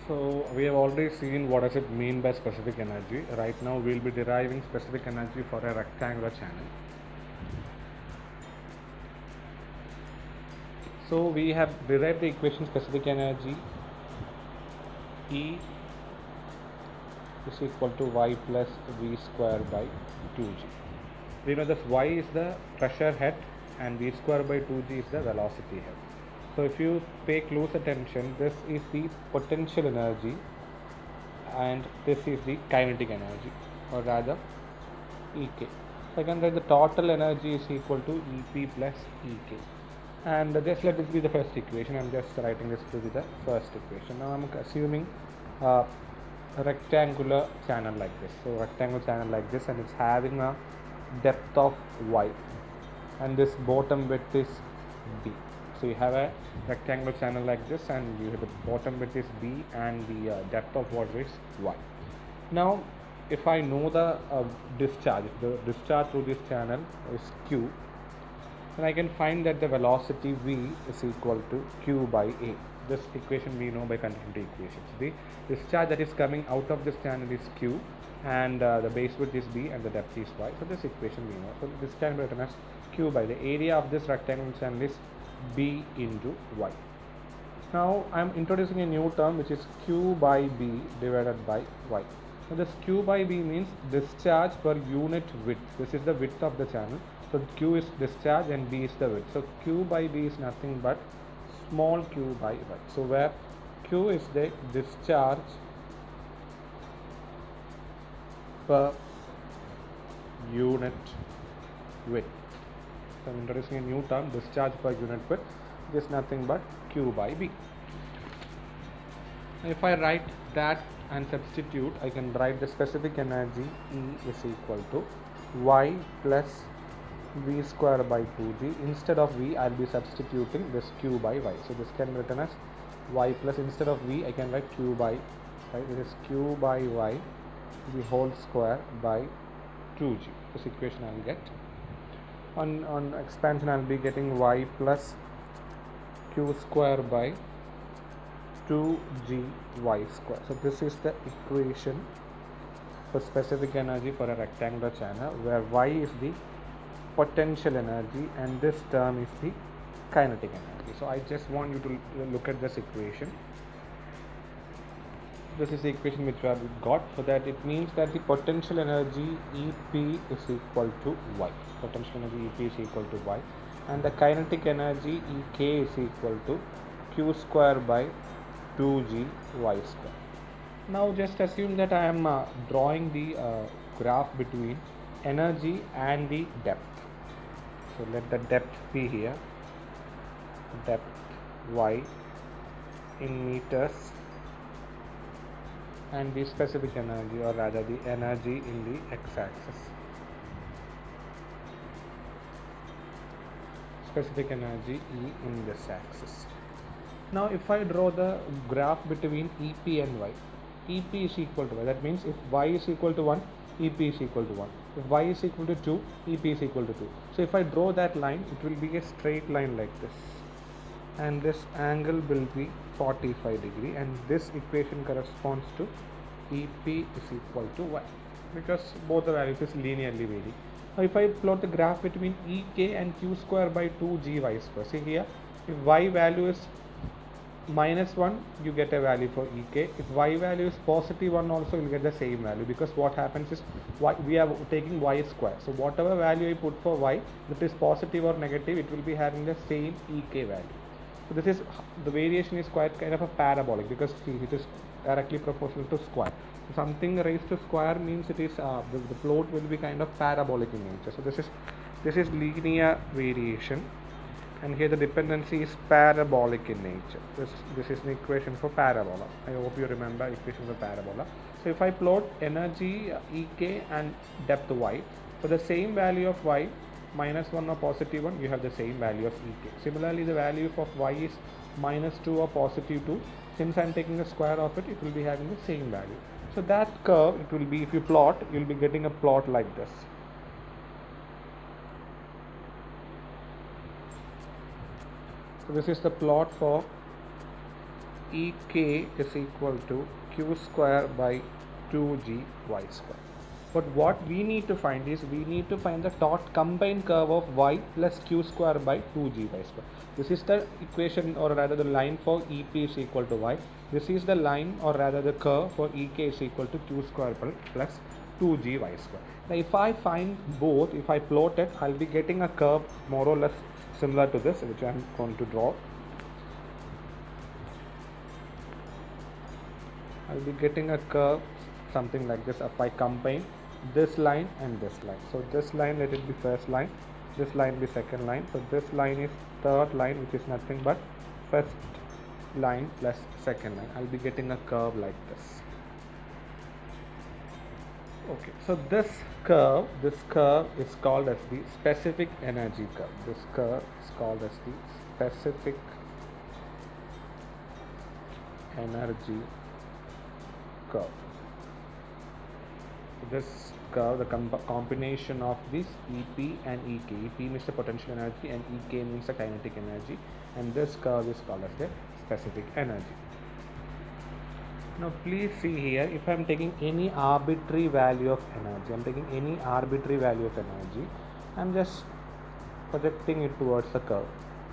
So we have already seen what does it mean by specific energy. Right now we will be deriving specific energy for a rectangular channel. So we have derived the equation specific energy E is equal to y plus v square by 2g. We know that y is the pressure head and v square by 2g is the velocity head. So if you pay close attention, this is the potential energy and this is the kinetic energy, or rather Ek. So I can write the total energy is equal to Ep plus Ek. And just let this be the first equation. I'm just writing this to be the first equation. Now I'm assuming a rectangular channel like this. So rectangular channel like this, and it's having a depth of y, and this bottom width is b. So you have a rectangular channel like this, and you have the bottom width is b, and the depth of water is y. Now if I know the discharge, if the discharge through this channel is q, then I can find that the velocity v is equal to q by a. This equation we know by continuity equations. The discharge that is coming out of this channel is q, and the base width is b, and the depth is y. So this equation we know. So this can be written as q by the area of this rectangular channel is b into y. Now I am introducing a new term which is q by b divided by y. So this q by b means discharge per unit width. This is the width of the channel. So q is discharge and b is the width. So q by b is nothing but small q by y. So where q is the discharge per unit width. So I am introducing a new term, discharge per unit width. This is nothing but q by b. If I write that and substitute, I can write the specific energy E is equal to y plus v square by 2g. Instead of v, I will be substituting this q by y. So this can be written as y plus, instead of v, I can write q by, right? It is q by y the whole square by 2g. This equation I will get. On expansion, I will be getting y plus q square by 2gy square. So this is the equation for specific energy for a rectangular channel, where y is the potential energy and this term is the kinetic energy. So I just want you to look at this equation. This is the equation which we have got. So that it means that the potential energy Ep is equal to y. Potential energy Ep is equal to y, and the kinetic energy Ek is equal to q square by 2gy square. Now just assume that I am drawing the graph between energy and the depth. So let the depth be here, depth y in meters, and the specific energy, or rather the energy, in the x-axis. Specific energy E in this axis. Now if I draw the graph between Ep and y, Ep is equal to y. That means if y is equal to 1, Ep is equal to 1. If y is equal to 2, Ep is equal to 2. So if I draw that line, it will be a straight line like this, and this angle will be 45 degree, and this equation corresponds to Ep is equal to y, because both the values is linearly varying. Now if I plot the graph between Ek and q square by 2gy square, see here, if y value is -1, you get a value for Ek. If y value is +1 also, you will get the same value, because what happens is we are taking y square. So whatever value I put for y, if it is positive or negative, it will be having the same Ek value. So this is, the variation is quite kind of a parabolic, because see, it is directly proportional to square. So something raised to square means it is the plot will be kind of parabolic in nature. So this is linear variation, and here the dependency is parabolic in nature. This is the equation for parabola. I hope you remember equation for parabola. So if I plot energy Ek and depth y, for the same value of y, -1 or +1, you have the same value of Ek. Similarly, the value of y is -2 or +2. Since I am taking the square of it, it will be having the same value. So that curve, it will be, if you plot, you will be getting a plot like this. So this is the plot for Ek is equal to q square by 2g y square. But what we need to find is, we need to find the combined curve of y plus q square by 2g y square. This is the equation, or rather the line for Ep is equal to y. This is the line, or rather the curve for Ek is equal to q square plus 2g y square. Now if I find both, if I plot it, I'll be getting a curve more or less similar to this, which I'm going to draw. I'll be getting a curve something like this if I combine this line and this line. So this line, let it be first line, this line be second line, so this line is third line, which is nothing but first line plus second line. I'll be getting a curve like this. Okay, so this curve is called as the specific energy curve. This curve is called as the specific energy curve. This curve, the combination of this Ep and Ek. Ep means the potential energy and Ek means the kinetic energy, and this curve is called as the specific energy. Now please see here, if I am taking any arbitrary value of energy, I am just projecting it towards the curve.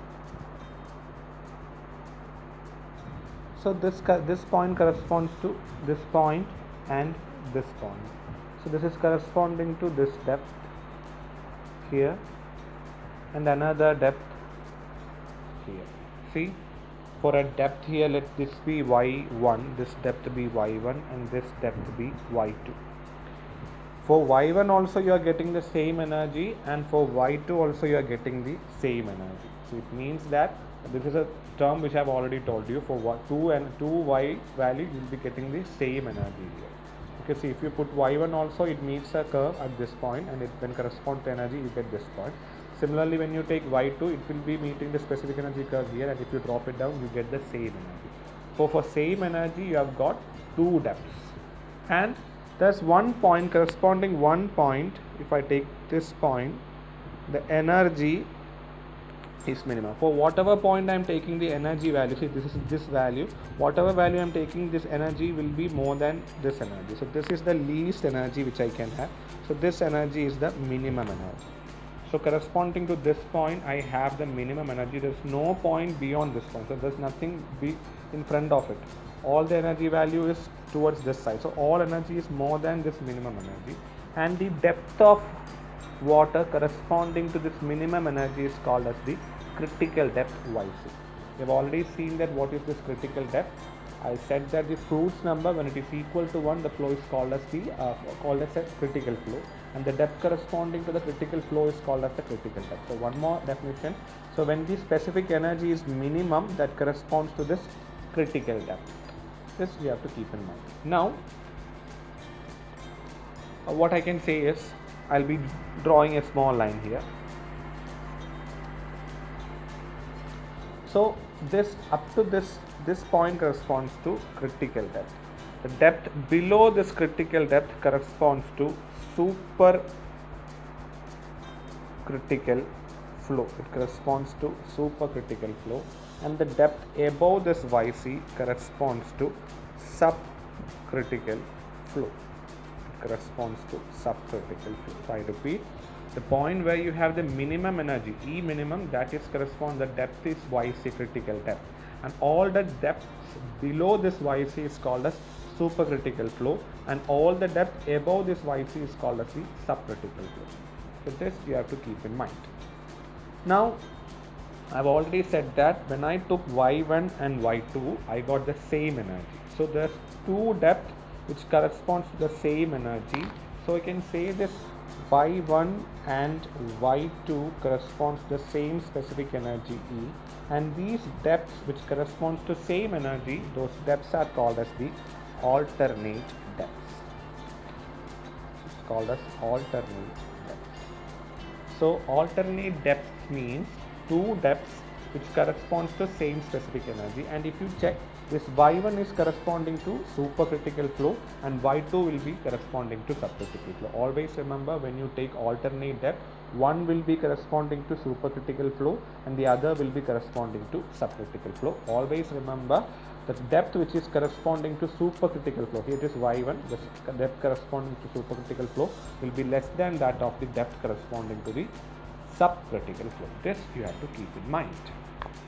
So this point corresponds to this point and this point. So this is corresponding to this depth here and another depth here. See, for a depth here, let this be y1, this depth be y1, and this depth be y2. For y1 also you are getting the same energy, and for y2 also you are getting the same energy. So it means that this is a term which I have already told you. For 2 and 2y value, you will be getting the same energy here. Okay, see, if you put y1 also, it meets a curve at this point, and it when correspond to energy, you get this point. Similarly, when you take y2, it will be meeting the specific energy curve here, and if you drop it down, you get the same energy. So for same energy, you have got two depths, and there's one point corresponding one point. If I take this point, the energy is minimum. For whatever point I am taking the energy value, see, this is this value, whatever value I am taking, this energy will be more than this energy. So this is the least energy which I can have. So this energy is the minimum energy. So corresponding to this point, I have the minimum energy. There is no point beyond this point. So there is nothing be in front of it. All the energy value is towards this side. So all energy is more than this minimum energy. And the depth of water corresponding to this minimum energy is called as the critical depth yc. We have already seen that what is this critical depth. I said that the Froude number, when it is equal to 1, the flow is called as a critical flow, and the depth corresponding to the critical flow is called as the critical depth. So one more definition. So when the specific energy is minimum, that corresponds to this critical depth. This we have to keep in mind. Now what I can say is, I'll be drawing a small line here. So this up to this point corresponds to critical depth. The depth below this critical depth corresponds to supercritical flow. It corresponds to supercritical flow, and the depth above this yc corresponds to subcritical flow. It corresponds to subcritical flow. So I repeat, the point where you have the minimum energy, E minimum, that is correspond, the depth is yc critical depth, and all the depths below this yc is called as supercritical flow, and all the depth above this yc is called as the subcritical flow. So this you have to keep in mind. Now I've already said that when I took y1 and y2, I got the same energy. So there's two depths which corresponds to the same energy. So I can say this y1 and y2 corresponds to the same specific energy E, and these depths which corresponds to same energy, those depths are called as the alternate depths. It's called as alternate depths. So alternate depths means two depths which corresponds to same specific energy, and if you check, this y1 is corresponding to supercritical flow and y2 will be corresponding to subcritical flow. Always remember, when you take alternate depth, one will be corresponding to supercritical flow and the other will be corresponding to subcritical flow. Always remember the depth which is corresponding to supercritical flow, here it is y1, the depth corresponding to supercritical flow will be less than that of the depth corresponding to the subcritical flow. This you have to keep in mind.